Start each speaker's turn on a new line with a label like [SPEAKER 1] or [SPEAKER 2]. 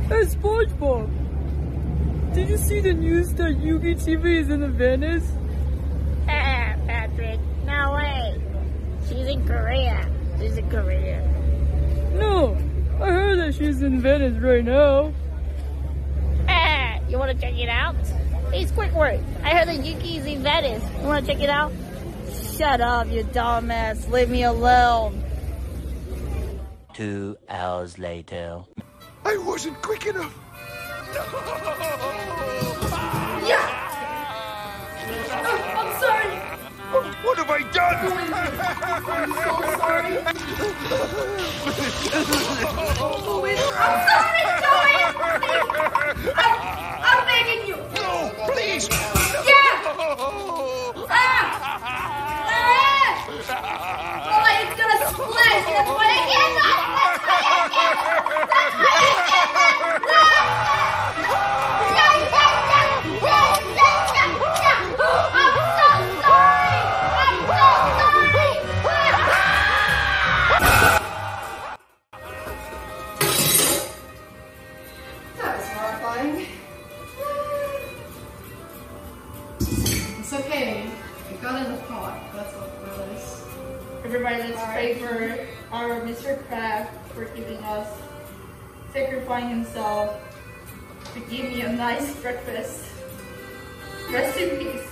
[SPEAKER 1] Hey, Spongebob! Did you see the news that Yuggie TV is in Venice?
[SPEAKER 2] Patrick, no way. She's in Korea. She's in Korea.
[SPEAKER 1] No, I heard that she's in Venice right now.
[SPEAKER 2] You want to check it out? Hey, Squidward, I heard that Yuggie's in Venice. You want to check it out? Shut up, you dumbass. Leave me alone.
[SPEAKER 3] 2 hours later.
[SPEAKER 4] I wasn't quick enough.
[SPEAKER 2] Yeah! I'm sorry.
[SPEAKER 4] What have I done?
[SPEAKER 2] I'm so sorry. I'm sorry, Joey. I'm begging you.
[SPEAKER 4] No, please.
[SPEAKER 2] Yeah! Oh, it's gonna splash. That's why I cannot. That's why I cannot. I'm so sorry. I'm so sorry. That was horrifying.
[SPEAKER 5] It's okay. We got in the pot. That's what it was.
[SPEAKER 6] Everybody, let's pray for our Mr. Kraft for giving us, sacrificing himself to give me a nice breakfast. Rest in peace.